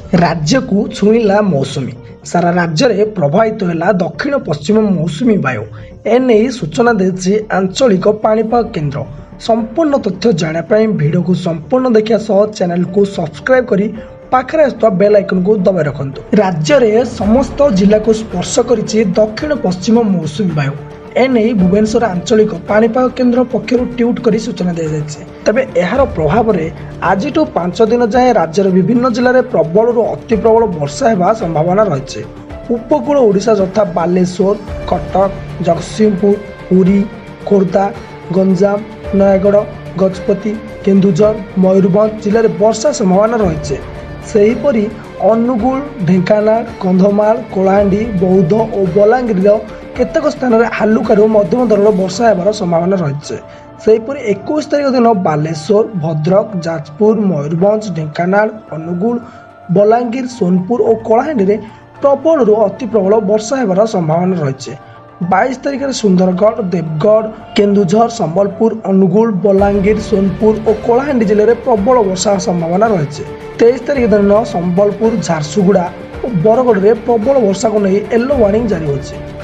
राज्य को छुईला मौसुमी सारा राज्य में प्रभावित है दक्षिण पश्चिम मौसुमी वायु एने सूचना देछि आंचलिक पाणीपाग केन्द्र। संपूर्ण तथ्य जानापी भिडियो को संपूर्ण देखा सह चैनल को सब्सक्राइब करी पाखरे आसुवा बेल आइकन को दबाई रखंतु। राज्य में समस्त जिला को स्पर्श करिछि दक्षिण पश्चिम मौसुमी वायु एने भुवनेश्वर आंचलिक पाणीपाग केन्द्र पक्षर ट्विट कर सूचना दी जाए। तेबे यार प्रभाव में आज 5 दिन जाए राज्यर विभिन्न जिले में प्रबल अति प्रबल वर्षा होगा संभावना रही। उपकूल ओडिशा यथा बालेश्वर, कटक, जगतसिंहपुर, पुरी, खोर्धा, गंजाम, नयागढ़, गजपति, केन्दुझर, मयूरभंज जिले में वर्षा संभावना रही। सेहीपरि अनुगुल, ढेंकानाल, कंधमाल, कलाहांडी, बौद्ध और बलांगीर केतेक स्थान में हालुकारु मध्यम धरण वर्षा होबार संभावना रही। सेहीपरि 21 तारिख दिन बालेश्वर, भद्रक, जाजपुर, मयूरभंज, ढेंकानाल, अनुगुल, बलांगीर, सोनपुर और कलाहांडी में प्रबल अति प्रबल वर्षा होबार संभावना रही। 22 तारिख में सुंदरगढ़, देवगढ़, केन्दुझर, संबलपुर, अनुगुल, बलांगीर, सोनपुर और कलाहांडी जिले में प्रबल वर्षा संभावना रही। 23 तारिख दिन संबलपुर, झारसुगुड़ा और बरगढ़ में प्रबल वर्षा को नहीं येलो वार्निंग जारी होगी।